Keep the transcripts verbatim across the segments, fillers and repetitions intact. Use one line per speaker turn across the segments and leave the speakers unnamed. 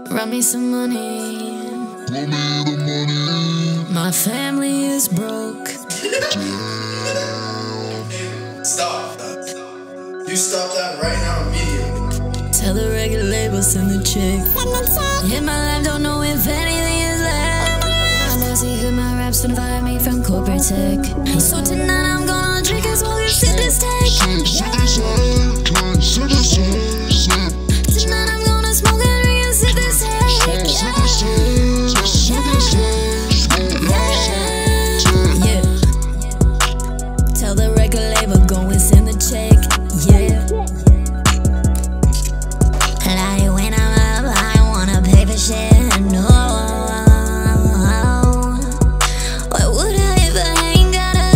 Run me some money.
Run me the money.
My family is broke.
Stop. You stop that right now immediately.
Tell the record label, send the check. In my life, don't know if anything is left. My boss, he heard my raps and fired me from corporate tech. So tonight I'm gonna drink and smoke and sip this tech. Tonight I'm gonna smoke and drink and sip this tech. Yeah. Yeah. Tell the record label, go and send the check. Yeah. Like when I'm up, I don't wanna pay for shit. No. Why would I if I ain't gotta?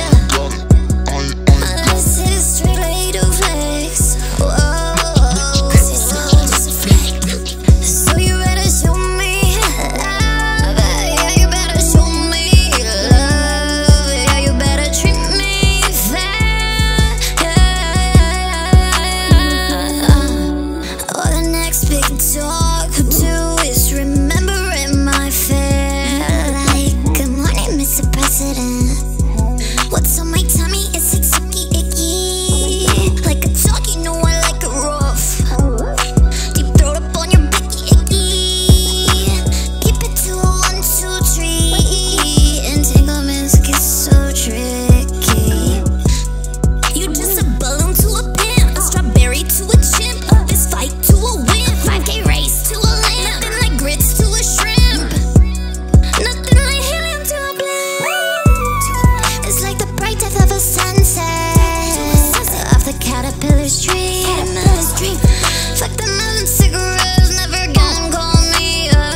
Yeah. I sit straight like to flex. Whoa. Cause it's all just a flex. So you better show me love. Yeah, you better show me love. Yeah, you better treat me fair. All the next big talk to do is remembering my fare. Like, good morning, Mister President. What's on my tummy? Is it sucky icky? Like a dog, you know I like it rough. Deep throat up on your picky icky. Keep it to a one, two, three. Entanglements get so tricky. You just a balloon to a pimp, a strawberry to a chimp, this fight to a win, five K race to a lamp, nothing like grits to a shrimp, nothing like helium to a blimp. It's like the bright death of a sunset, off the caterpillar's dream. Fuck the melon cigarettes, never again call me a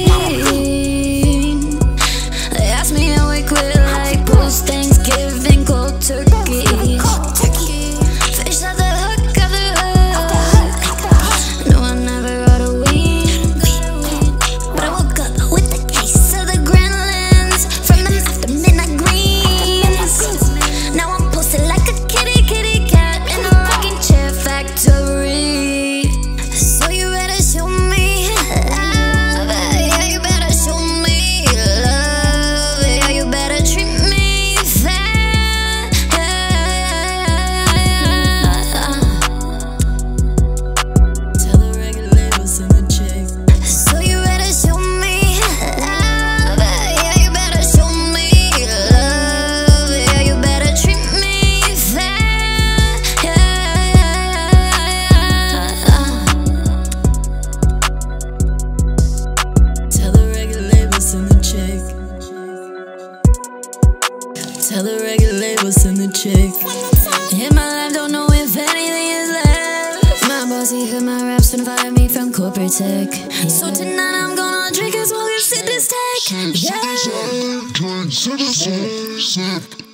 fiend. They ask me how we quit like post-Thanksgiving cold turkey. Fish out the hook of the hook. No, I never got a weed, but I woke up with the case of the Gremlins from the after midnight greens. Now I'm posted like a kitty, kitty cat in a rocking chair factory. So you better show me love. Yeah, you better show me love. Yeah, you better treat me fair. Tell the record label, send the check. So you better show me love. Yeah, you better show me love. Yeah, you better treat me fair. Tell the record label, send the check. Tell the record label, send the check. In my life, don't know if anything is left. My boss, he heard my raps and fired me from corporate tech. So tonight I'm gonna drink and smoke and sip this tech. Yeah.
Sip, sip, sip, sip.